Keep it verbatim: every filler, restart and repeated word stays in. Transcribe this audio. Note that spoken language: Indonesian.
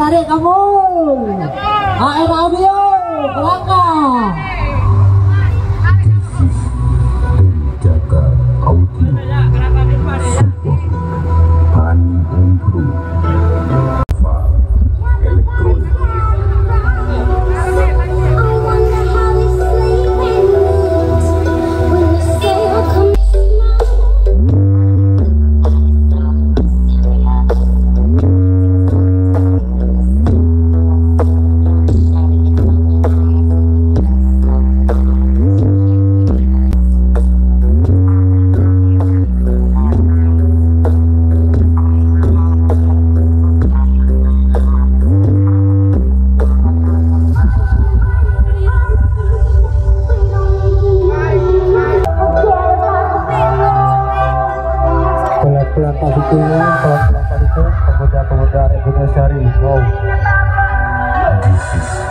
tarik kamu. A R Audio belakang. Jaga audio support Bani Umbro elektronik. Pelan-pelan Pak Fikri, pelan-pelan Pak Fikri, pemuda-pemuda Indonesia. Wow. This is